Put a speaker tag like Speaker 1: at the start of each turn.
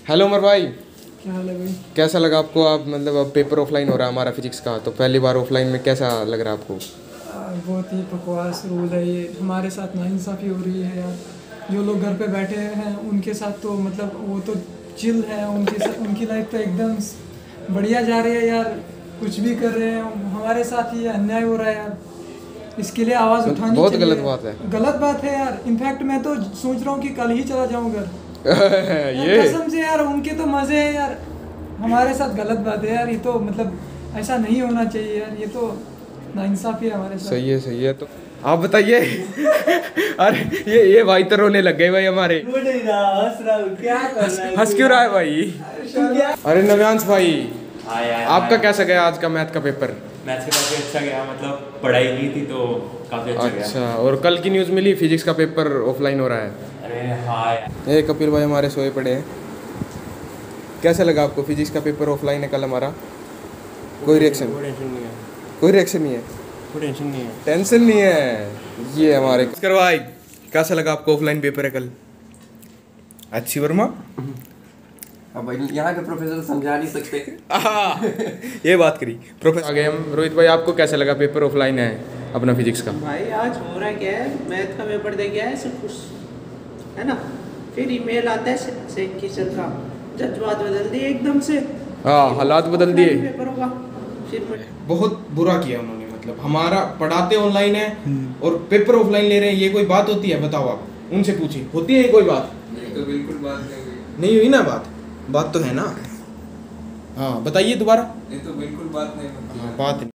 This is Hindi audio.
Speaker 1: हेलो उमर भाई,
Speaker 2: क्या हाल है भाई।
Speaker 1: कैसा लगा आपको? आप मतलब अब पेपर ऑफलाइन हो रहा है हमारा फिजिक्स का, तो पहली बार ऑफलाइन में कैसा लग रहा है आपको?
Speaker 2: बहुत ही बकवास रूल है ये, हमारे साथ नाइंसाफ़ी हो रही है यार। जो लोग घर पे बैठे हैं उनके साथ तो मतलब वो तो चिल है, उनकी लाइफ तो एकदम बढ़िया जा रही है यार, कुछ भी कर रहे हैं। हमारे साथ ये अन्याय हो रहा है यार, इसके लिए आवाज़ उठानी
Speaker 1: बहुत
Speaker 2: चाहिए।
Speaker 1: गलत बात है।
Speaker 2: गलत बात है यार, इनफैक्ट मैं तो सोच रहा हूँ कि कल ही चला जाऊँ घर। यार
Speaker 1: ये
Speaker 2: कसम से यार, उनके तो मज़े हैं यार, हमारे साथ गलत बात है यार। ये तो मतलब ऐसा नहीं होना चाहिए यार, ये तो नाइंसाफ़ी है हमारे साथ।
Speaker 1: सही है, सही है। तो आप बताइए। अरे ये भाई तो रोने लग गए भाई हमारे।
Speaker 3: रो नहीं रहा, हंस रहा हूँ। क्या कर रहा है?
Speaker 1: हंस क्यों रहा है भाई? अरे नव्यांश भाई,
Speaker 3: हाँ यार,
Speaker 1: आपका कैसा गया आज का मैथ का पेपर?
Speaker 3: मैथ्स का काफ़ी अच्छा गया, मतलब पढ़ाई की थी तो काफ़ी अच्छा गया।
Speaker 1: अच्छा, और कल की न्यूज़ मिली फिजिक्स का पेपर ऑफलाइन हो रहा है।
Speaker 3: अरे हाँ यार,
Speaker 1: ये कपिल भाई हमारे सोए पड़े हैं। कैसा लगा आपको? फिजिक्स का पेपर ऑफलाइन है कल हमारा। कोई रिएक्शन?
Speaker 3: कोई टेंशन नहीं है,
Speaker 1: कोई रिएक्शन नहीं है?
Speaker 3: कोई टेंशन नहीं है।
Speaker 1: टेंशन नहीं है। ये हमारे करवाई। कैसा लगा आपको? ऑफलाइन पेपर है कल। अच्छी वर्मा।
Speaker 4: अब भाई यहाँ के प्रोफेसर समझा नहीं सकते।
Speaker 1: ये बात करी प्रोफेसर। आ गए हम। रोहित भाई, आपको कैसा लगा पेपर ऑफलाइन है अपना फिजिक्स का?
Speaker 5: भाई आज हो रहा क्या है, मैथ का पेपर दे गया है सब कुछ, है ना। फिर ईमेल आता है टीचर का, जज्बात बदल दिए एकदम से।
Speaker 1: हाँ, हालात बदल दिए।
Speaker 5: पेपर होगा फिर।
Speaker 1: बहुत बुरा किया उन्होंने, मतलब हमारा पढ़ाते ऑनलाइन है और पेपर ऑफलाइन ले रहे हैं। ये कोई बात होती है? बताओ, आप उनसे पूछिए, होती है ये कोई बात?
Speaker 4: नहीं तो बिल्कुल बात
Speaker 1: नहीं हुई ना बात। बात तो है ना। हाँ बताइए दोबारा।
Speaker 4: नहीं तो बिल्कुल बात नहीं होती।
Speaker 1: हाँ, बात